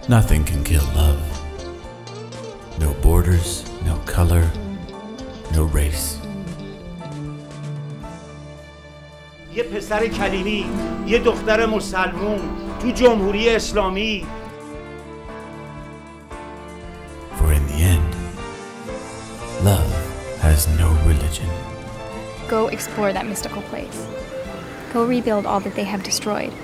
Nothing can kill love. No borders, no color, no race. یه پسر کلیمی، یه دختر مسلمون تو جمهوری اسلامی. For in the end, love has no religion. Go explore that mystical place. Go rebuild all that they have destroyed.